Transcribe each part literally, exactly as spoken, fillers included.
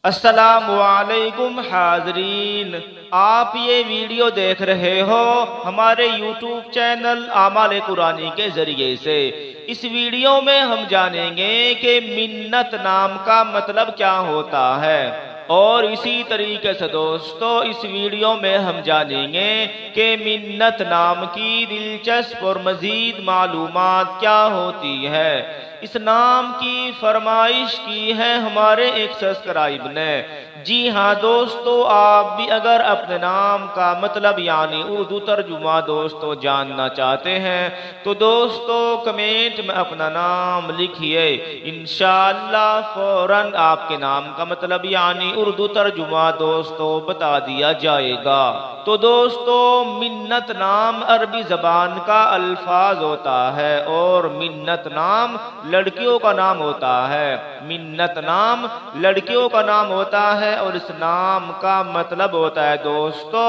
السلام علیکم حاضرین، آپ یہ ویڈیو دیکھ رہے ہو ہمارے یوٹیوب چینل اعمال قرآنی کے ذریعے سے۔ اس ویڈیو میں ہم جانیں گے کہ منت نام کا مطلب کیا ہوتا ہے، اور اسی طریقے سے دوستو اس ویڈیو میں ہم جانیں گے کہ منت نام کی دلچسپ اور مزید معلومات کیا ہوتی ہے۔ اس نام کی فرمائش کی ہے ہمارے ایک سبسکرائب نے۔ جی ہاں دوستو، آپ بھی اگر اپنے نام کا مطلب یعنی اردو ترجمہ دوستو جاننا چاہتے ہیں تو دوستو کمنٹ میں اپنا نام لکھیے، انشاءاللہ فوراً آپ کے نام کا مطلب یعنی اردو ترجمہ دوستو بتا دیا جائے گا۔ تو دوستو منت نام عربی زبان کا الفاظ ہوتا ہے، اور منت نام لڑکیوں کا نام ہوتا ہے۔ منت نام لڑکیوں کا نام ہوتا ہے، اور اس نام کا مطلب ہوتا ہے دوستو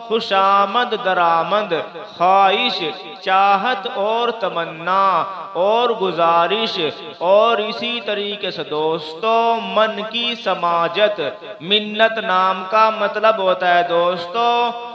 خوشامد، درآمد، خواہش، چاہت اور تمنا اور گزارش، اور اسی طریقے سے دوستو من کی سماجت۔ منت نام کا مطلب ہوتا ہے دوستو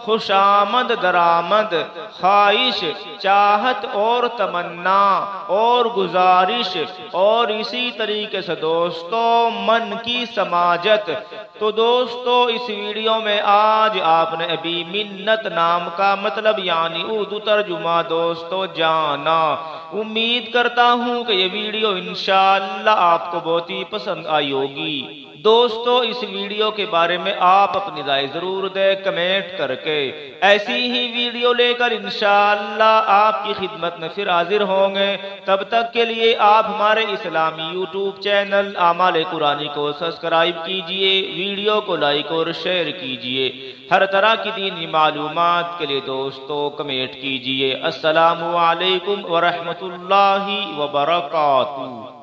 خوشامد، درآمد، خواہش، چاہت اور تمنا اور گزارش، اور اسی طریقے سے دوستو من کی سماجت۔ تو دوستو اس ویڈیو میں آج آپ نے ابھی منت نام کا مطلب یعنی اردو ترجمہ دوستو جانا۔ امید کرتا ہوں کہ یہ ویڈیو انشاءاللہ آپ کو بہت ہی پسند آئی ہوگی۔ دوستو اس ویڈیو کے بارے میں آپ اپنی رائے ضرور دیں کمنٹ کر کے۔ ایسی ہی ویڈیو لے کر انشاءاللہ آپ کی خدمت میں پھر حاضر ہوں گے۔ تب تک کے لیے آپ ہمارے اسلامی یوٹیوب چینل اعمال قرآنی کو سبسکرائب کیجئے، ویڈیو کو لائک اور شیئر کیجئے۔ ہر طرح کی دینی معلومات کے لیے دوستو کمنٹ کیجئے۔ السلام علیکم ورحمۃ اللہ وبرکاتہ۔